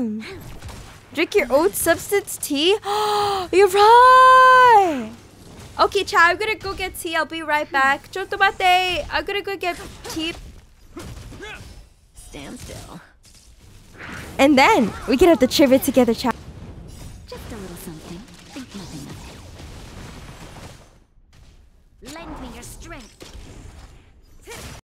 on. Drink your oat substance tea? You're right! Okay, Cha, I'm gonna go get tea. I'll be right back. 좀 tomate. I'm gonna go get tea. Stand still. And then we can have the trivia together, Cha. Just a little something. Think nothing of it. Lend me your strength.